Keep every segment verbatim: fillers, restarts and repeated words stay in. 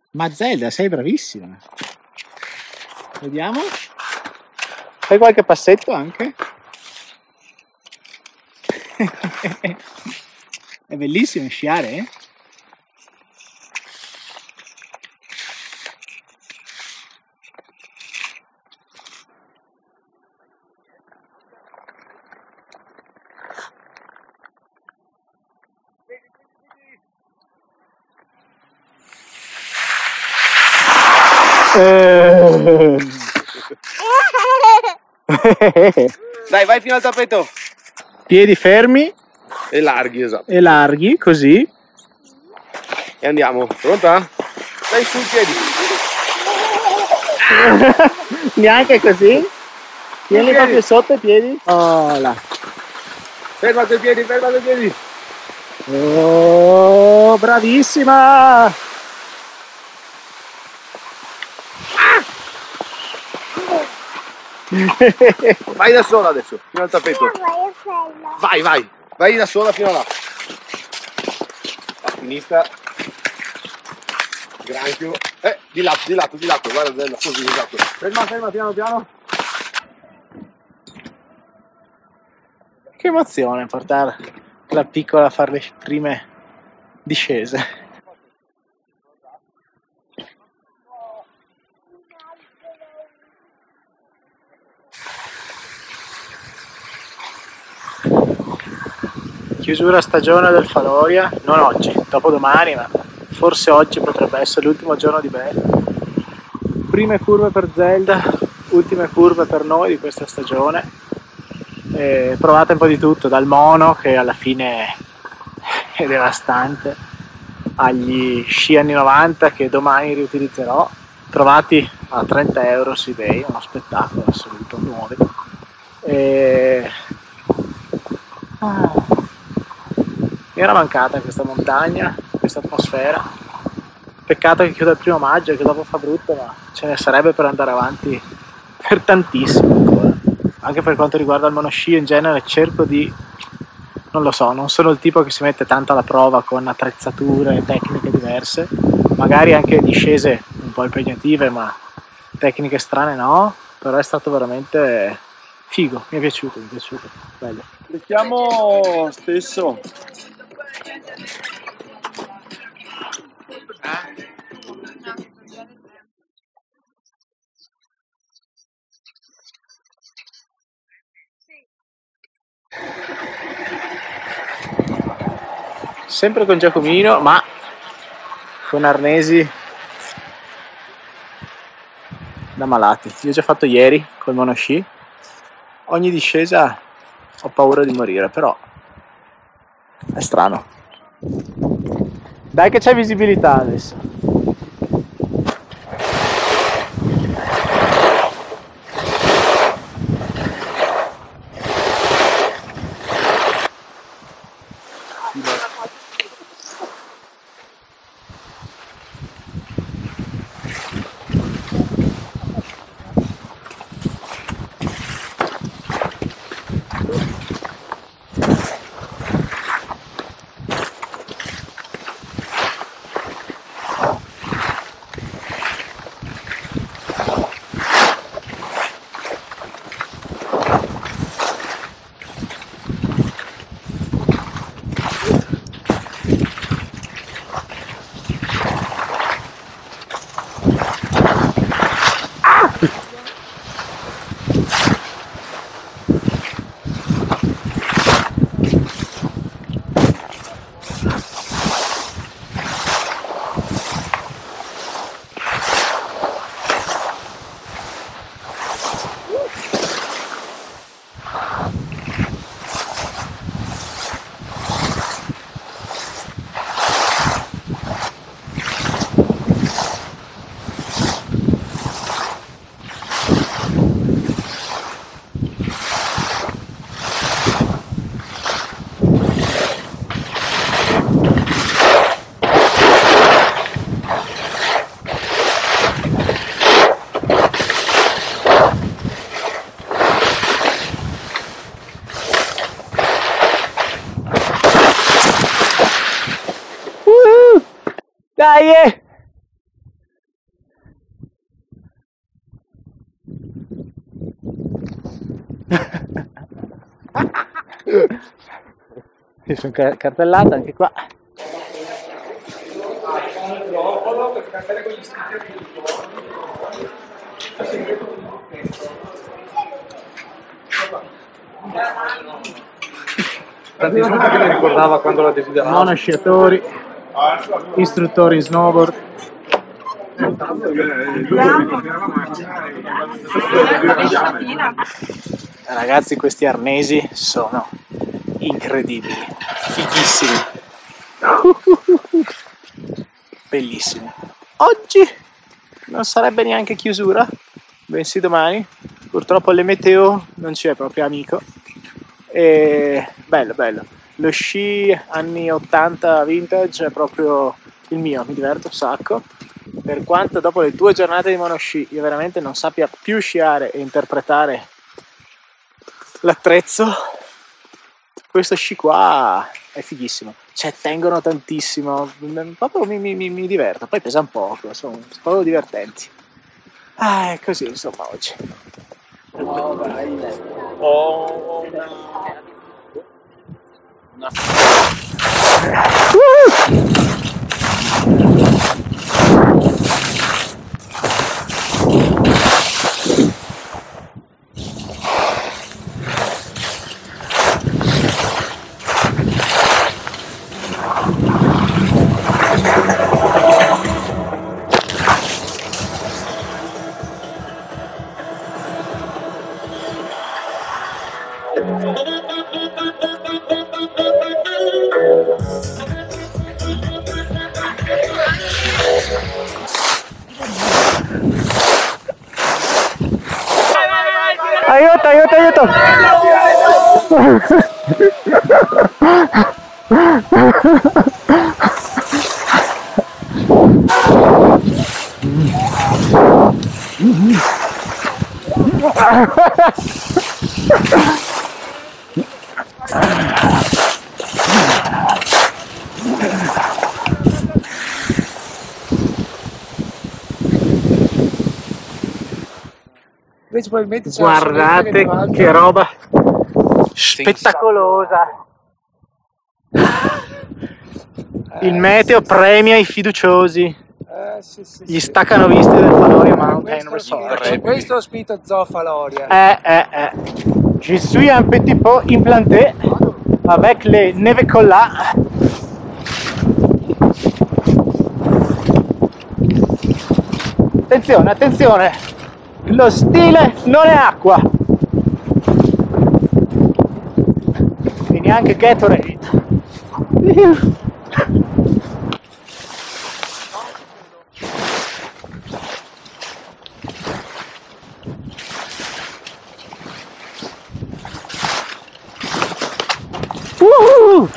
Ma Zelda, sei bravissima. Vediamo. Fai qualche passetto anche? È bellissimo sciare, eh? Dai, vai fino al tappeto. Piedi fermi E larghi, esatto. e larghi, così. E andiamo. Pronta? Dai su i piedi. Neanche così? Tieni proprio sotto i piedi. Oh, là. Fermati i piedi, fermati i piedi. Oh, bravissima! Vai da sola adesso, fino al tappeto. Vai, vai. Vai da sola fino là. A sinistra. Granchio. Eh, di lato, di lato, di lato. Guarda Zella, così, esatto. Ferma, ferma, piano, piano. Che emozione portare la piccola a fare le prime discese. Chiusura stagione del Faloria, non oggi, dopodomani, ma forse oggi potrebbe essere l'ultimo giorno di Belle. Prime curve per Zelda, ultime curve per noi di questa stagione. E provate un po' di tutto, dal mono che alla fine è devastante, agli sci anni novanta che domani riutilizzerò, trovati a trenta euro su eBay, uno spettacolo assoluto, nuovi. E... Ah. Mi era mancata questa montagna, questa atmosfera. Peccato che chiuda il primo maggio, che dopo fa brutto, ma ce ne sarebbe per andare avanti per tantissimo ancora. Anche per quanto riguarda il monosci, in genere cerco di, non lo so, non sono il tipo che si mette tanto alla prova con attrezzature e tecniche diverse, magari anche discese un po' impegnative, ma tecniche strane no, però è stato veramente figo, mi è piaciuto, mi è piaciuto, bello. Becchiamo stesso. Sempre con Giacomino, ma con arnesi da malati. Io ho già fatto ieri col monosci. Ogni discesa ho paura di morire, però è strano. Dai che c'è visibilità adesso. Mi sono cartellata anche qua. Tanti gente che mi ricordava quando la desideravo. Monosciatori, istruttori in snowboard. Ragazzi, questi arnesi sono incredibili, fighissimi, bellissimi. Oggi non sarebbe neanche chiusura, bensì domani. Purtroppo le meteo non c'è proprio amico. E bello, bello. Lo sci anni ottanta vintage è proprio il mio, mi diverto un sacco. Per quanto dopo le due giornate di monosci io veramente non sappia più sciare e interpretare l'attrezzo, questo sci qua è fighissimo. Cioè, tengono tantissimo, proprio mi, mi, mi diverto. Poi pesa un poco, sono proprio divertenti. Ah, è così insomma oggi. Oh, dai. Oh, no. Aiuto, aiuto, aiuto! Guardate che roba spettacolosa! Il meteo premia i fiduciosi. Eh, sì, sì, Gli staccano viste del Faloria Mountain questo, Resort. questo ho spinto Zoo Faloria. Eh, eh, eh. Je suis un petit peu implanté avec les nevecolas. Attenzione, attenzione! Lo stile non è acqua! E neanche Gatorade. Woohoo!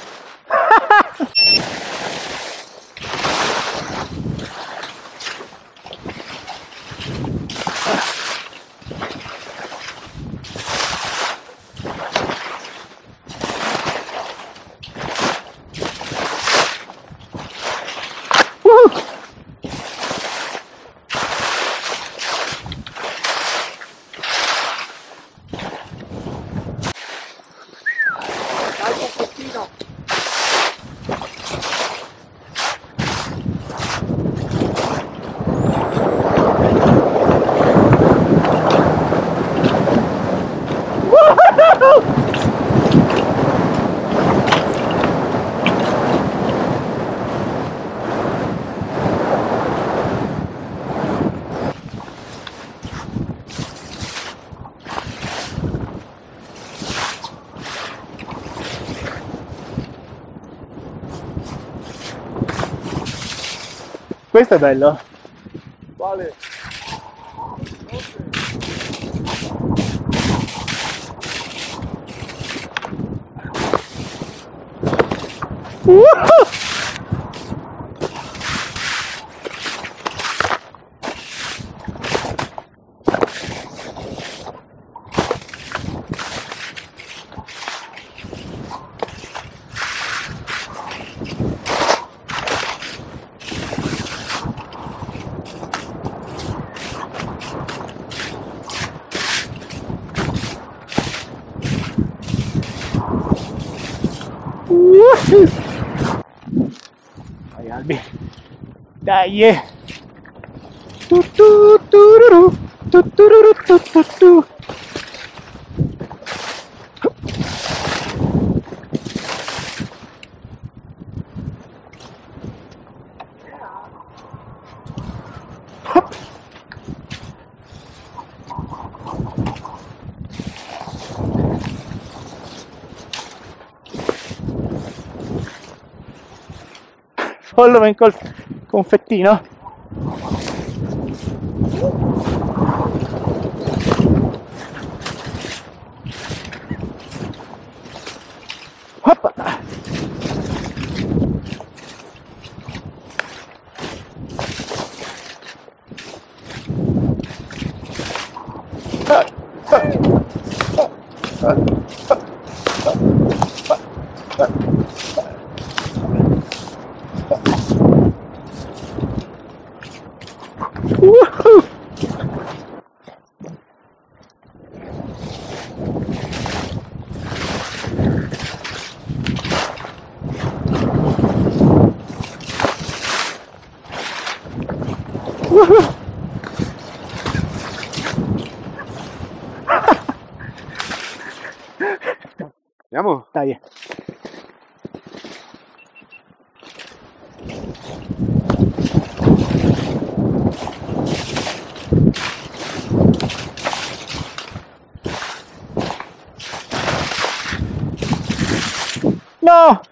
Questo è bello. Vale. Woohoo! Vai Albi, dai, eh. Tu, tu, tururu, tu, tururu, tu, tu, tu. Pollo ven col confettino. Hoppa. Woohoo! Woohoo! Andiamo? Dai. No!